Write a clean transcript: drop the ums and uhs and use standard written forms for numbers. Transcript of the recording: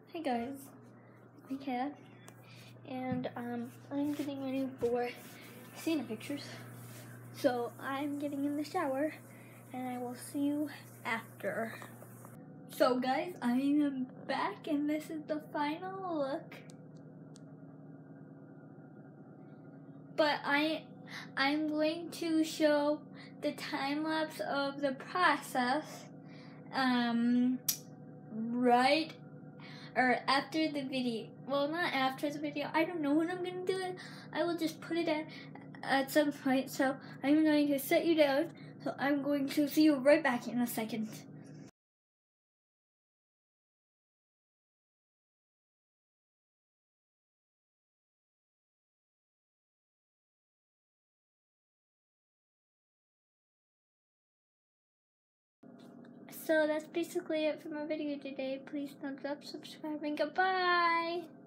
Hey guys, I'm Kat, and I'm getting ready for Santa pictures. So I'm getting in the shower, and I will see you after. So guys, I am back, and this is the final look. But I'm going to show the time lapse of the process, right. Or after the video. Well, not after the video. I don't know when I'm going to do it. I will just put it at some point. So I'm going to set you down. So I'm going to see you right back in a second. So that's basically it for my video today. Please thumbs up, subscribe, and goodbye.